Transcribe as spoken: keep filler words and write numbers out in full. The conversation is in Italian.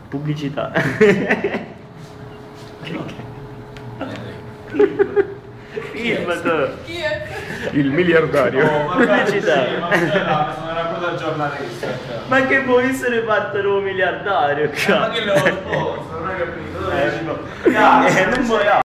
Pubblicità. Film tu. Il miliardario. Oh, ma Pubblicità. sì, ma sono una cosa giornalista. Ma che vuoi se ne partono un miliardario? Ma che lo sponsor, non hai capito? Eh, non vuoi